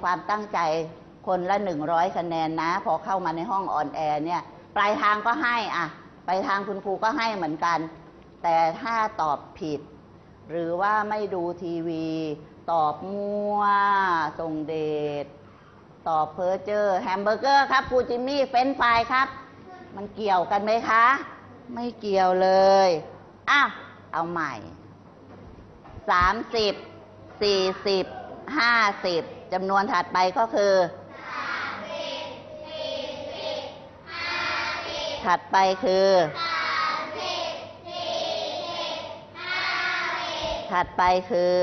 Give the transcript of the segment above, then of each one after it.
ความตั้งใจคนละ100 คะแนนนะพอเข้ามาในห้องออนแอร์เนี่ยปลายทางก็ให้ปลายทางคุณครูก็ให้เหมือนกันแต่ถ้าตอบผิดหรือว่าไม่ดูทีวีตอบมั่วส่งเดชตอบเพ้อเจ้อแฮมเบอร์เกอร์ครับครูจิมมี่เฟรนช์ฟรายครับมันเกี่ยวกันไหมคะไม่เกี่ยวเลยเอาใหม่30 40 50จำนวนถัดไปก็คือถัดไปคือถัดไปคือ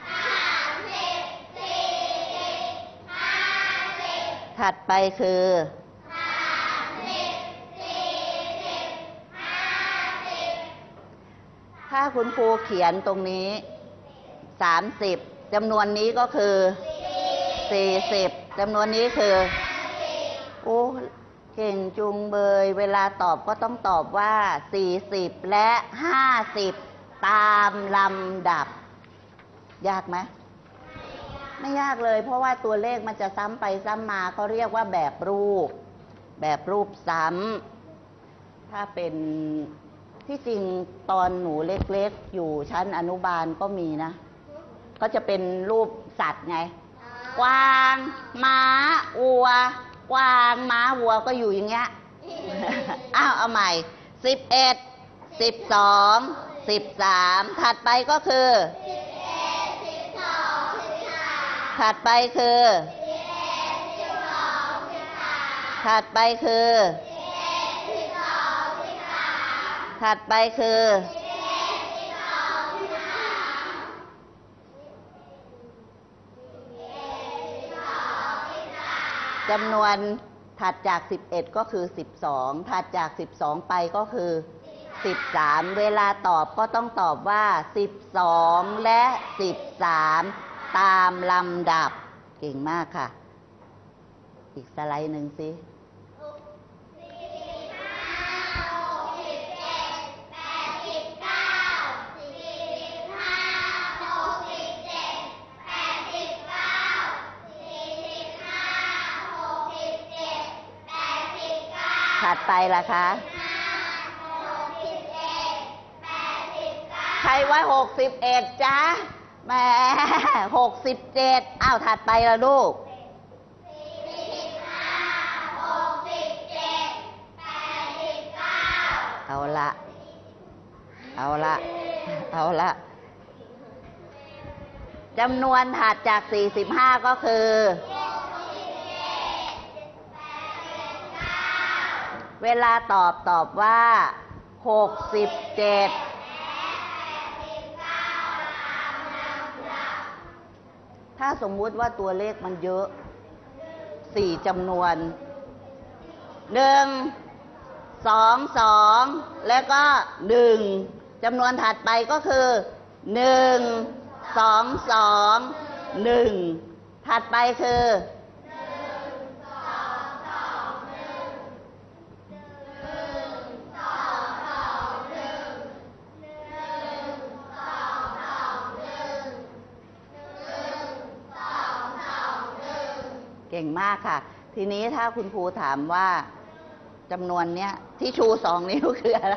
ถัดไปคือถ้าคุณครูเขียนตรงนี้30จำนวนนี้ก็คือ40จำนวนนี้คือโอ้เก่งจุงเบยเวลาตอบก็ต้องตอบว่า40และ50ตามลำดับยากไหมไม่ยากเลยเพราะว่าตัวเลขมันจะซ้ำไปซ้ำมาเขาเรียกว่าแบบรูปซ้ำถ้าเป็นที่จริงตอนหนูเล็กๆอยู่ชั้นอนุบาลก็มีนะก็จะเป็นรูปสัตว์ไงกวางม้าวัวกวางม้าวัวก็อยู่อย่างเงี้ยเอาใหม่11 12 13ถัดไปก็คือถัดไปคือถัดไปคือถัดไปคือจำนวนถัดจาก11ก็คือ12ถัดจาก12ไปก็คือ13เวลาตอบก็ต้องตอบว่า12และ13ตามลำดับเก่งมากค่ะอีกสไลด์หนึ่งสิถัดไปล่ะคะใครว่า61จ๊ะแหม67ถัดไปละลูกเอาละจำนวนถัดจาก45ก็คือเวลาตอบว่า67ถ้าสมมุติว่าตัวเลขมันเยอะ4จำนวน1 2 2แล้วก็1จำนวนถัดไปก็คือ1 2 2 1ถัดไปคือเก่งมากค่ะทีนี้ถ้าคุณครูถามว่าจำนวนเนี้ยที่ชู2 นิ้วคืออะไร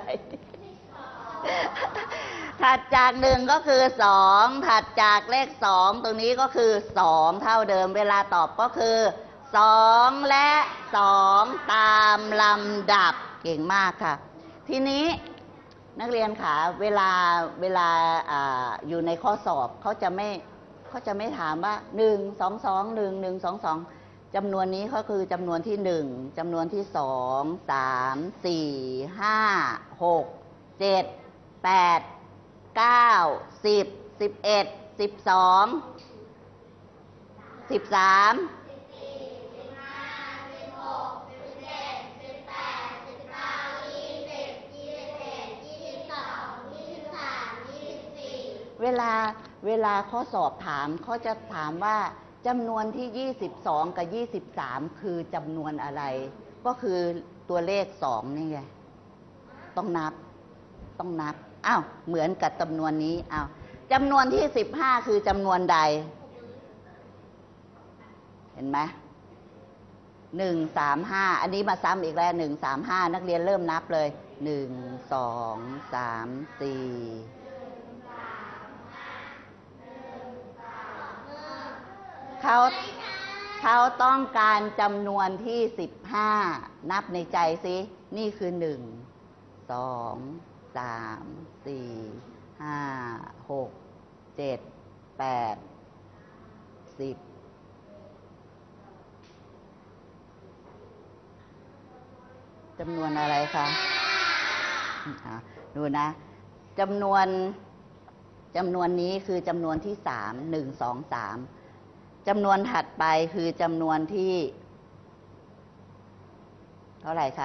ถัดจาก1ก็คือ2ถัดจากเลข2ตรงนี้ก็คือ2เท่าเดิมเวลาตอบก็คือ2และ2ตามลำดับเก่งมากค่ะทีนี้นักเรียนค่ะเวลาอยู่ในข้อสอบเขาจะไม่ถามว่า1 2 2 1 1 2 2จำนวนนี้ก็คือจำนวนที่1จำนวนที่2 3 4 5 6 7 8 9 10 11 12 13เวลาข้อสอบถามเขาจะถามว่าจำนวนที่22กับ23คือจำนวนอะไรก็คือตัวเลข2นี่ไงต้องนับเหมือนกับจำนวนนี้จำนวนที่15คือจำนวนใดเห็นห็นไหม135อันนี้มาซ้ำอีกแล้ว135นักเรียนเริ่มนับเลย1 2 3 4เขาต้องการจำนวนที่15นับในใจสินี่คือ1 2 3 4 5 6 7 8 10จำนวนอะไรคะดูนะจำนวนนี้คือจำนวนที่3 1 2 3จำนวนถัดไปคือจำนวนที่เท่าไหร่คะ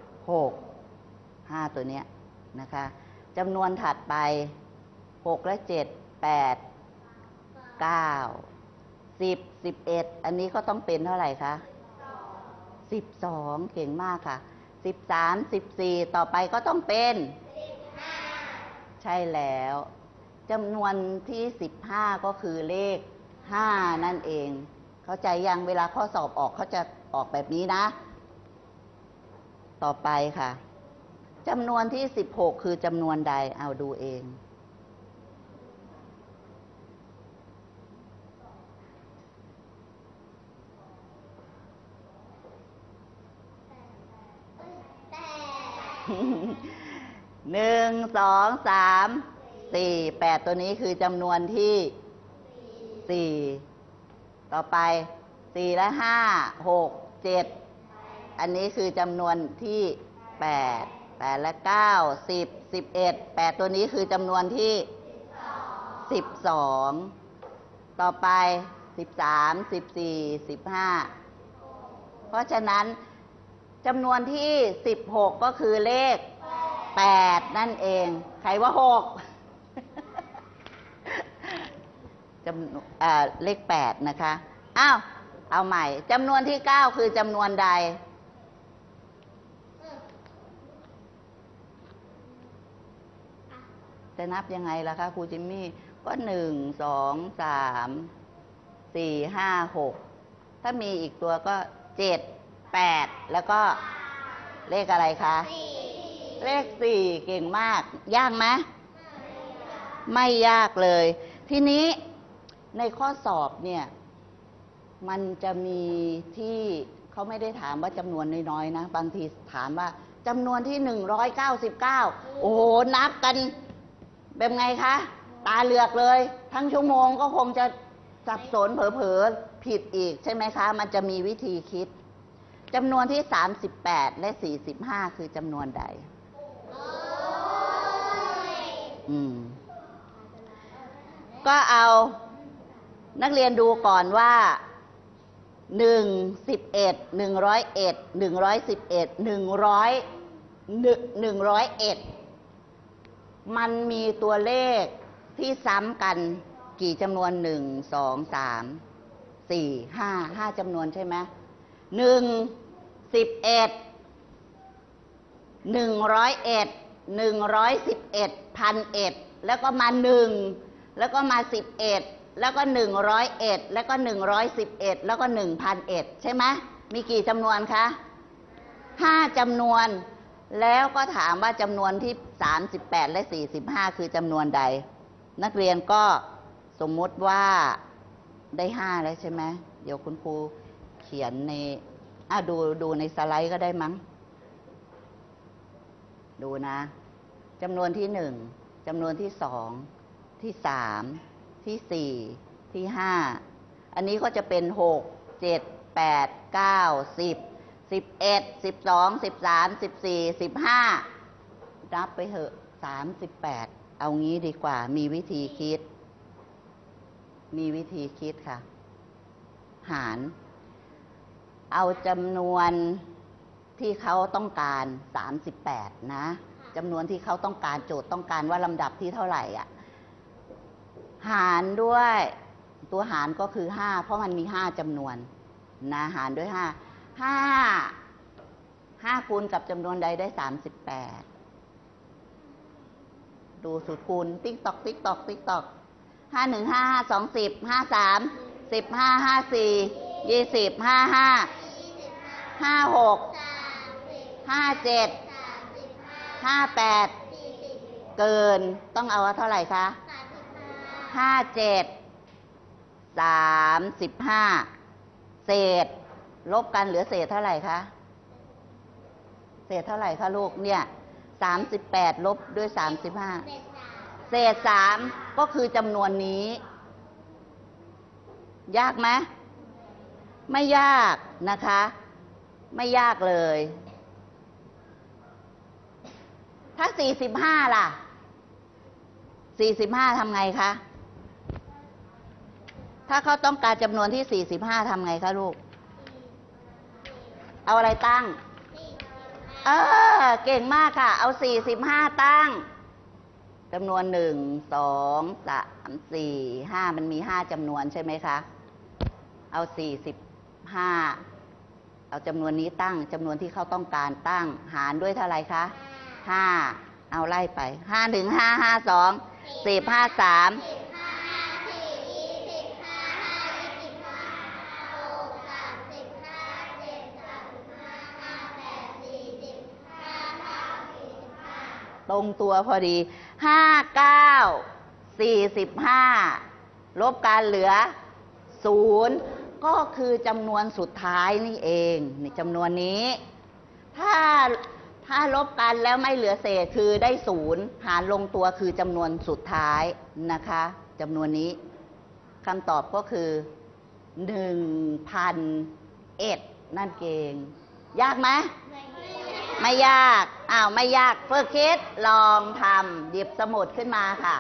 6 5ตัวเนี้ยนะคะจำนวนถัดไป6และ7 8 9 10 11อันนี้ก็ต้องเป็นเท่าไหร่คะ12เก่งมากค่ะ13 14ต่อไปก็ต้องเป็น15ใช่แล้วจำนวนที่15ก็คือเลข5นั่นเองเข้าใจยังเวลาข้อสอบออกเขาจะออกแบบนี้นะต่อไปค่ะจำนวนที่16คือจำนวนใดเอาดูเอง1 2 3 4 8ตัวนี้คือจำนวนที่4ต่อไป4และ5 6 7อันนี้คือจำนวนที่8 8และ9 10 11 8ตัวนี้คือจำนวนที่12ต่อไป13 14 15เพราะฉะนั้นจำนวนที่16ก็คือเลข8นั่นเองใครว่า6เลข8นะคะเอาใหม่จำนวนที่9คือจำนวนใดจะนับยังไงล่ะคะครูจิมมี่ก็1 2 3 4 5 6ถ้ามีอีกตัวก็7 8แล้วก็เลขอะไรคะเลข4เก่งมากยากไหมไม่ยากเลยทีนี้ในข้อสอบเนี่ยมันจะมีที่เขาไม่ได้ถามว่าจำนวนน้อยๆนะบางทีถามว่าจำนวนที่199โอ้โหนับกันแบบไงคะตาเหลือกเลยทั้งชั่วโมงก็คงจะสับสนเผลอๆผิดอีกใช่ไหมคะมันจะมีวิธีคิดจำนวนที่38และ45คือจำนวนใดก็เอานักเรียนดูก่อนว่า1 11 101 111 101มันมีตัวเลขที่ซ้ำกันกี่จำนวน1 2 3 4 5จำนวนใช่ไหม1 11 101 111 1,001แล้วก็มา1แล้วก็มา11แล้วก็101แล้วก็111แล้วก็1,001ใช่ไหมมีกี่จำนวนคะ5จำนวนแล้วก็ถามว่าจำนวนที่38และ45คือจำนวนใดนักเรียนก็สมมติว่าได้5แล้วใช่ไหมเดี๋ยวคุณครูเขียนในดูในสไลด์ก็ได้มั้งดูนะจำนวนที่1จำนวนที่2ที่3ที่4ที่5อันนี้ก็จะเป็น6 7 8 9 10 11 12 13 14 15นับไปเถอะ38เอางี้ดีกว่ามีวิธีคิดค่ะหารเอาจำนวนที่เขาต้องการ38นะจำนวนที่เขาต้องการโจทย์ต้องการว่าลำดับที่เท่าไหร่หารด้วยตัวหารก็คือ5เพราะมันมี5จำนวนนะหารด้วย5คูณกับจำนวนใดได้38ดูสูตรคูณติ๊กตอก5 1 5 2 10 5 3 15 5 4 20 55 56 57 58เกินต้องเอาเท่าไหร่คะ57 35เศษลบกันเหลือเศษเท่าไหร่คะเศษเท่าไหร่คะลูกเนี่ย38ลบด้วย35เศษ3ก็คือจำนวนนี้ ยากไหมไม่ยากนะคะไม่ยากเลยถ้า45ล่ะ45ทำไงคะถ้าเขาต้องการจำนวนที่45ทำไงคะลูกเอาอะไรตั้งเก่งมากค่ะเอา45ตั้งจำนวน1 2 3 4 5มันมี5จำนวนใช่ไหมคะเอา45เอาจำนวนนี้ตั้งจำนวนที่เขาต้องการตั้งหารด้วยเท่าไหร่คะ5เอาไล่ไป5 1 5 5 2 10 5 3ตรงตัวพอดี59 45ลบกันเหลือ0ก็คือจำนวนสุดท้ายนี่เองนี่จำนวนนี้ถ้าลบกันแล้วไม่เหลือเศษคือได้0หารลงตัวคือจำนวนสุดท้ายนะคะจำนวนนี้คำตอบก็คือ1,001นั่นเองยากไหมไม่ยากไม่ยากฝึกคิดลองทำหยิบสมุดขึ้นมาค่ะ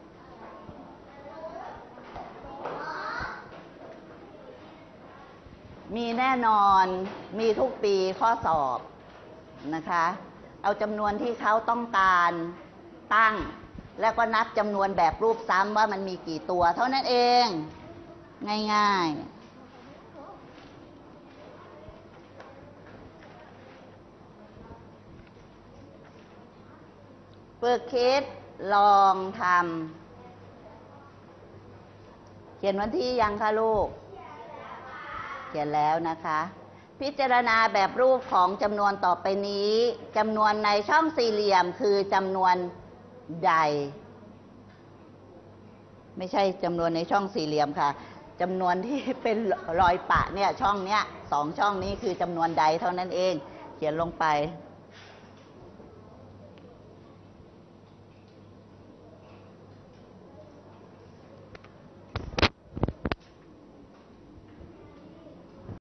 มีแน่นอนมีทุกปีข้อสอบนะคะเอาจำนวนที่เขาต้องการตั้งแล้วก็นับจำนวนแบบรูปซ้ำว่ามันมีกี่ตัวเท่านั้นเองง่ายๆฝึกคิดลองทำเขียนวันที่ยังคะลูกเขียนแล้วนะคะพิจารณาแบบรูปของจำนวนต่อไปนี้จำนวนในช่องสี่เหลี่ยมคือจำนวนใดไม่ใช่จำนวนในช่องสี่เหลี่ยมค่ะจำนวนที่เป็นรอยปะเนี่ยช่องเนี้ย2ช่องนี้คือจำนวนใดเท่านั้นเองเขียนลงไป